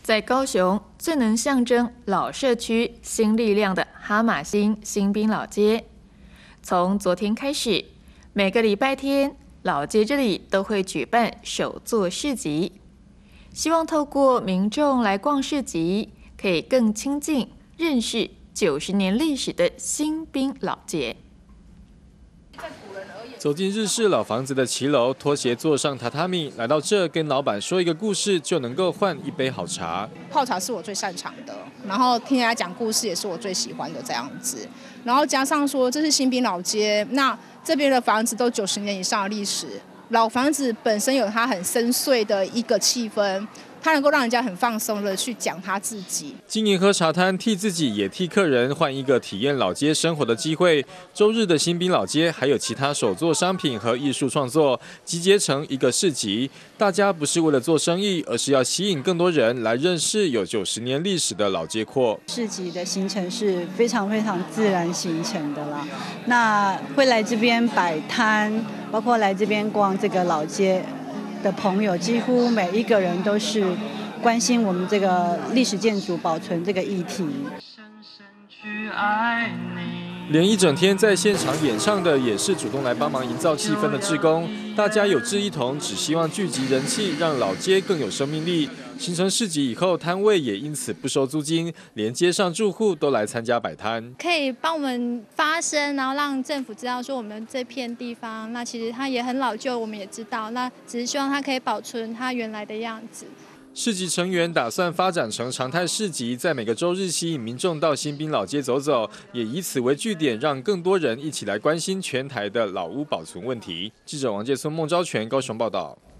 在高雄最能象征老社区新力量的哈马星新滨老街，从昨天开始，每个礼拜天老街这里都会举办手作市集，希望透过民众来逛市集，可以更亲近认识90年历史的新滨老街。 走进日式老房子的骑楼，拖鞋坐上榻榻米，来到这跟老板说一个故事，就能够换一杯好茶。 泡茶是我最擅长的，然后听人家讲故事也是我最喜欢的这样子。然后加上说这是新滨老街，那这边的房子都90年以上的历史，老房子本身有它很深邃的一个气氛。它能够让人家很放松的去讲他自己。 经营喝茶摊，替自己也替客人换一个体验老街生活的机会。周日的新滨老街还有其他手作商品和艺术创作集结成一个市集。大家不是为了做生意，而是要吸引更多人来认识有90年历史的老街廓。 市集的行程是非常自然形成的啦。那会来这边摆摊，包括来这边逛这个老街的朋友，几乎每一个人都是关心我们这个历史建筑保存这个议题。 连一整天在现场演唱的也是主动来帮忙营造气氛的志工，大家有志一同，只希望聚集人气，让老街更有生命力。形成市集以后，摊位也因此不收租金，连街上住户都来参加摆摊， 可以帮我们发声，然后让政府知道说我们这片地方，那其实它也很老旧，我们也知道，那只是希望它可以保存它原来的样子。 市集成员打算发展成常态市集，在每个周日吸引民众到新滨老街走走，也以此为据点，让更多人一起来关心全台的老屋保存问题。记者王介松、孟昭全高雄报道。